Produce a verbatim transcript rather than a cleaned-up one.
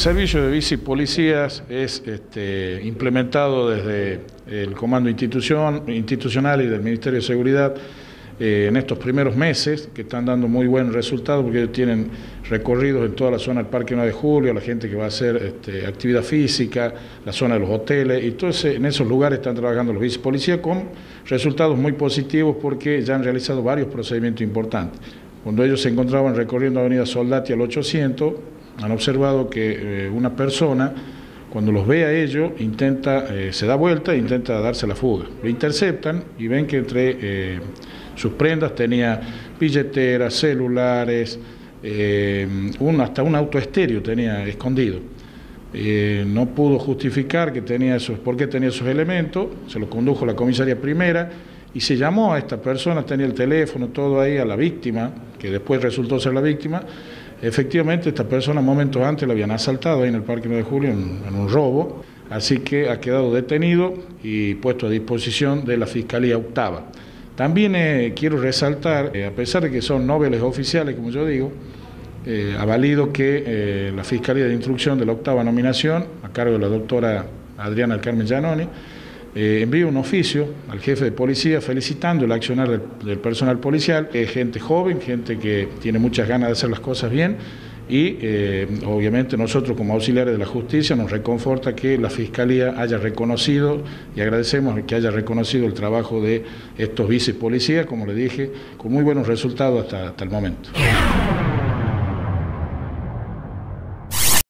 servicio de bici policías es este, implementado desde el Comando Institución, Institucional y del Ministerio de Seguridad eh, en estos primeros meses, que están dando muy buen resultado porque ellos tienen recorridos en toda la zona del Parque nueve de Julio, la gente que va a hacer este, actividad física, la zona de los hoteles, y entonces en esos lugares están trabajando los bici policías con resultados muy positivos porque ya han realizado varios procedimientos importantes. Cuando ellos se encontraban recorriendo Avenida Soldati al ochocientos, han observado que eh, una persona, cuando los ve a ellos, intenta, eh, se da vuelta e intenta darse la fuga. Lo interceptan y ven que entre eh, sus prendas tenía billeteras, celulares, eh, un, hasta un auto estéreo tenía escondido. Eh, no pudo justificar que tenía esos, por qué tenía esos elementos, se los condujo a la comisaría primera y se llamó a esta persona, tenía el teléfono, todo ahí, a la víctima, que después resultó ser la víctima. Efectivamente, esta persona momentos antes la habían asaltado ahí en el Parque nueve de Julio en, en un robo, así que ha quedado detenido y puesto a disposición de la Fiscalía Octava. También eh, quiero resaltar, eh, a pesar de que son noveles oficiales, como yo digo, eh, ha valido que eh, la Fiscalía de Instrucción de la Octava Nominación, a cargo de la doctora Adriana del Carmen Giannoni, Eh, envío un oficio al jefe de policía felicitando el accionar del, del personal policial, eh, gente joven, gente que tiene muchas ganas de hacer las cosas bien y eh, obviamente nosotros como auxiliares de la justicia nos reconforta que la Fiscalía haya reconocido y agradecemos que haya reconocido el trabajo de estos vicepolicías, como le dije, con muy buenos resultados hasta, hasta el momento.